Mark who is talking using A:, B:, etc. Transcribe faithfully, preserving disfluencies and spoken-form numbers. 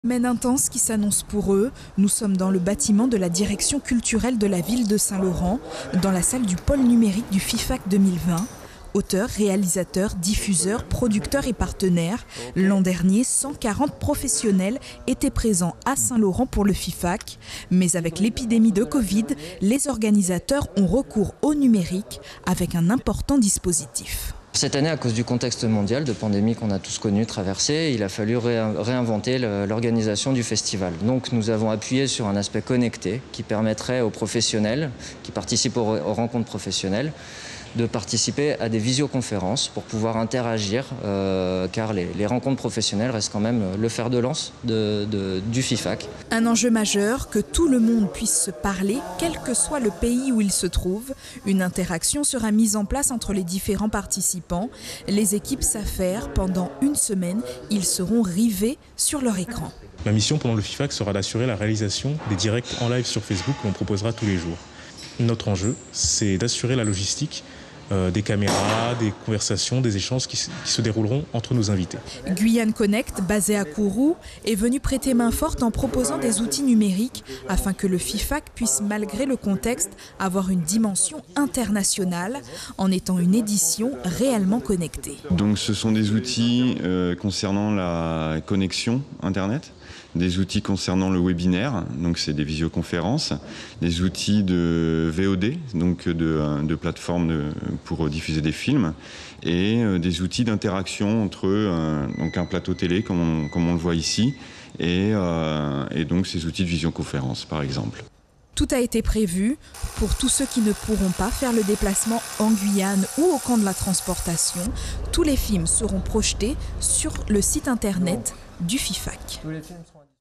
A: Semaine intense qui s'annonce pour eux. Nous sommes dans le bâtiment de la direction culturelle de la ville de Saint-Laurent, dans la salle du pôle numérique du FIFAC deux mille vingt. Auteurs, réalisateurs, diffuseurs, producteurs et partenaires. L'an dernier, cent quarante professionnels étaient présents à Saint-Laurent pour le FIFAC. Mais avec l'épidémie de Covid, les organisateurs ont recours au numérique avec un important dispositif.
B: Cette année, à cause du contexte mondial de pandémie qu'on a tous connu, traversé, il a fallu réinventer l'organisation du festival. Donc nous avons appuyé sur un aspect connecté qui permettrait aux professionnels qui participent aux rencontres professionnelles de participer à des visioconférences pour pouvoir interagir, euh, car les, les rencontres professionnelles restent quand même le fer de lance de, de, du FIFAC.
A: Un enjeu majeur, que tout le monde puisse se parler, quel que soit le pays où il se trouve. Une interaction sera mise en place entre les différents participants. Les équipes s'affairent. Pendant une semaine, ils seront rivés sur leur écran.
C: Ma mission pendant le FIFAC sera d'assurer la réalisation des directs en live sur Facebook que l'on proposera tous les jours. Notre enjeu, c'est d'assurer la logistique euh, des caméras, des conversations, des échanges qui, qui se dérouleront entre nos invités.
A: Guyane Connect, basé à Kourou, est venu prêter main forte en proposant des outils numériques afin que le FIFAC puisse, malgré le contexte, avoir une dimension internationale en étant une édition réellement connectée.
D: Donc ce sont des outils euh, concernant la connexion Internet, des outils concernant le webinaire, donc c'est des visioconférences, des outils de V O D, donc de, de plateforme de, pour diffuser des films, et des outils d'interaction entre euh, donc un plateau télé, comme on, comme on le voit ici, et, euh, et donc ces outils de visioconférence, par exemple.
A: Tout a été prévu pour tous ceux qui ne pourront pas faire le déplacement en Guyane ou au camp de la transportation. Tous les films seront projetés sur le site internet du FIFAC.